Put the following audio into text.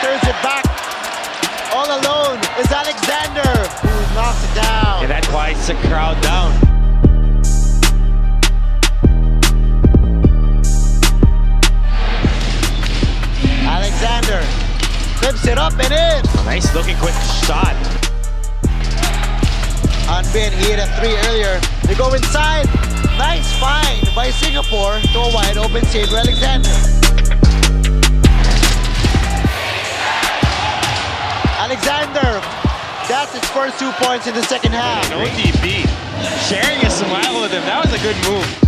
turns it back. All alone is Alexander, who knocks it down. And that quiets the crowd down. Alexander flips it up and in. Nice looking quick shot. Hanbin, he hit a 3 earlier. They go inside. Nice find by Singapore to a wide open Xavier Alexander. Alexander, that's his first 2 points in the second half. No DB, sharing a smile with him. That was a good move.